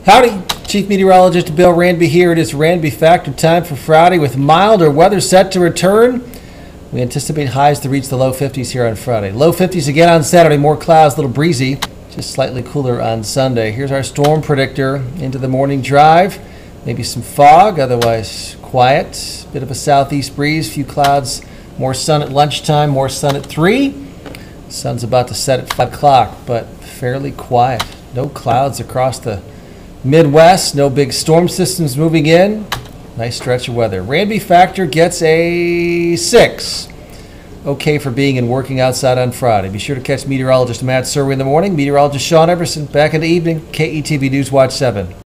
Howdy, Chief Meteorologist Bill Ranby here. It is Ranby Factor time for Friday with milder weather set to return. We anticipate highs to reach the low 50s here on Friday. Low 50s again on Saturday, more clouds, a little breezy, just slightly cooler on Sunday. Here's our storm predictor into the morning drive. Maybe some fog, otherwise quiet. Bit of a southeast breeze, few clouds, more sun at lunchtime, more sun at 3. Sun's about to set at 5 o'clock, but fairly quiet. No clouds across the Midwest, no big storm systems moving in. Nice stretch of weather. Ranby Factor gets a 6. Okay for being and working outside on Friday. Be sure to catch meteorologist Matt Serway in the morning. Meteorologist Sean Everson back in the evening. KETV News Watch 7.